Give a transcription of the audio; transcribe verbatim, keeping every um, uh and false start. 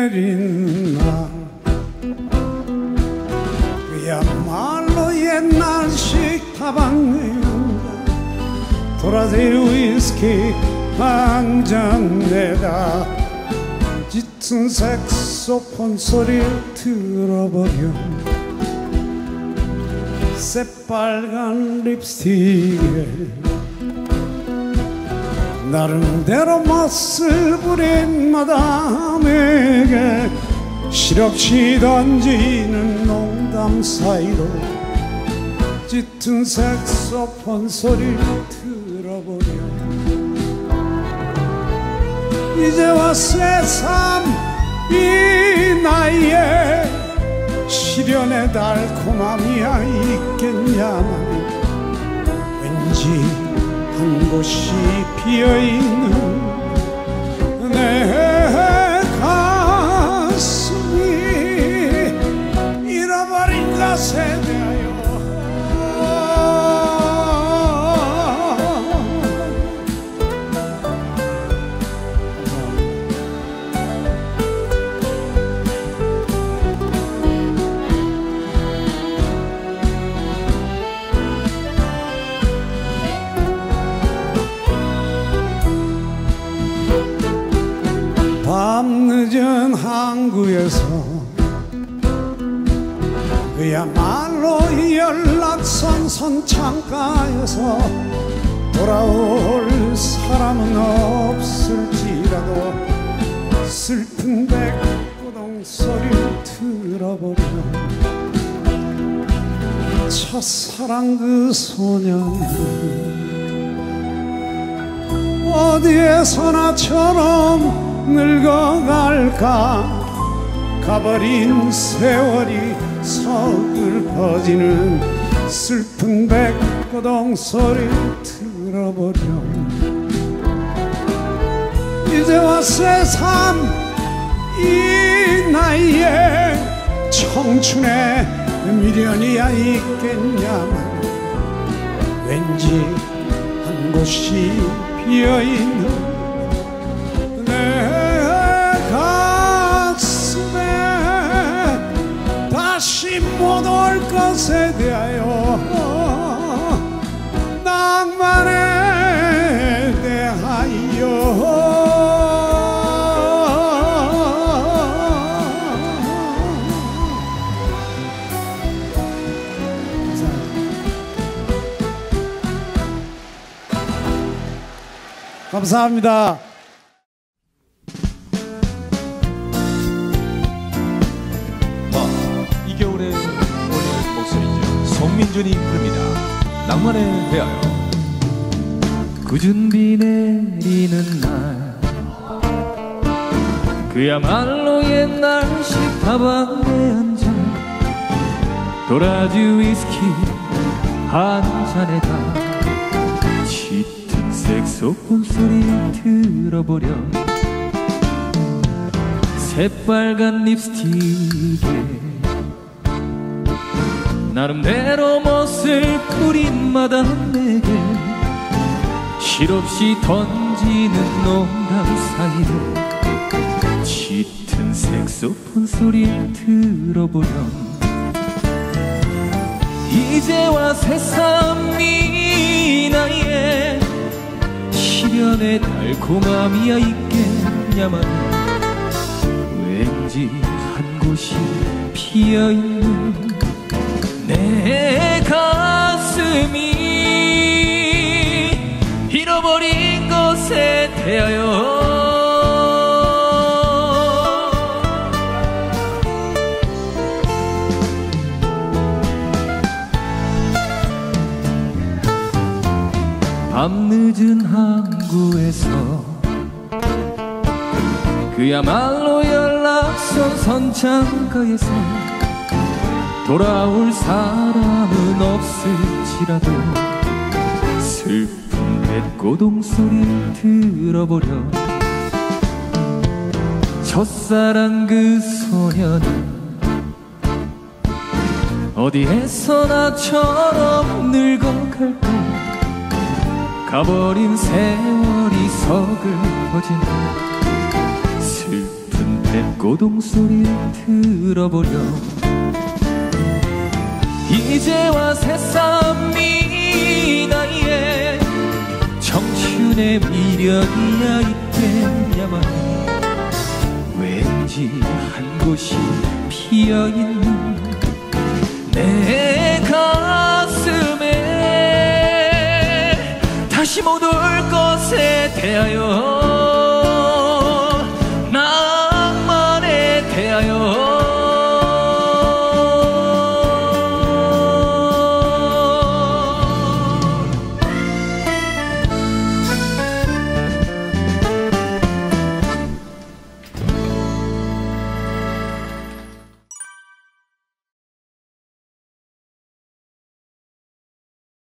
내린 날 그야말로 옛날식 다방에온다 도라지 위스키 한 잔 내다 짙은 색소폰 소리를 들어버려 새빨간 립스틱에 나름대로 멋을 부린 마담에게 실없이 던지는 농담 사이로 짙은 색소폰 소리를 들어보려 이제와 새삼 이 나이에 시련의 달콤함이야 있겠냐만 왠지 한 곳이 비어있는 내 가슴이 잃어버린 것에 대하여 밤늦은 항구에서 그야말로 연락선 선창가에서 돌아올 사람은 없을지라도 슬픈 백고동 소리를 들어보려 첫사랑 그 소년은 어디에서나처럼 늙어갈까 가버린 세월이 서글퍼지는 슬픈 백고동 소리를 들어보려 이제와 새삼 이 나이에 청춘의 미련이야 있겠냐만 왠지 한 곳이 비어있는 다시 못 올 것에 대하여 낭만에 대하여 감사합니다. 송민준이 부릅니다. 낭만에 대하여. 굳은 비 내리는 날 그야말로 옛날식 다방에 앉아 도라지 위스키 한 잔에다 짙은 색소폰 소리 들어보려 새빨간 립스틱에 나름대로 멋을 부린 마담에게 실없이 던지는 농담 사이로 짙은 색소폰 소리를 들어보렴 이제와 새삼 이 나이에 시련의 달콤함이야 있겠냐만 왠지 한 곳이 피어있는 내 가슴이 잃어버린 것에 대하여 밤늦은 항구에서 그야말로 연락선 선창가에서 돌아올 사람은 없을지라도 슬픈 백고동 소리를 들어보려 첫사랑 그 소년은 어디에서나처럼 늙어갈까 가버린 세월이 서글퍼지는 슬픈 내 고동 소리를 들어보렴. 이제와 새삼 이 나이에 청춘의 미련이야 있겠냐만 왠지 한 곳이 피어있는 내 가슴에 다시 못 올 것에 대하여 낭만에 대하여